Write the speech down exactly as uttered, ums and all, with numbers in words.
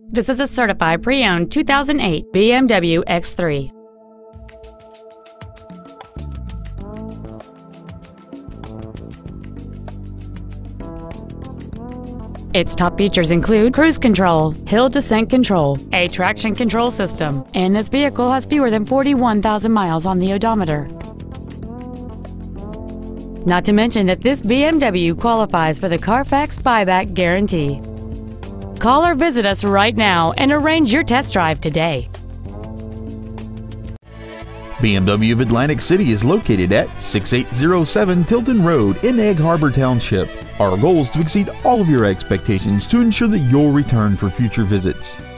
This is a certified pre-owned two thousand eight B M W X three. Its top features include cruise control, hill descent control, a traction control system, and this vehicle has fewer than forty-one thousand miles on the odometer. Not to mention that this B M W qualifies for the Carfax buyback guarantee. Call or visit us right now and arrange your test drive today. B M W of Atlantic City is located at sixty-eight oh seven Tilton Road in Egg Harbor Township. Our goal is to exceed all of your expectations to ensure that you'll return for future visits.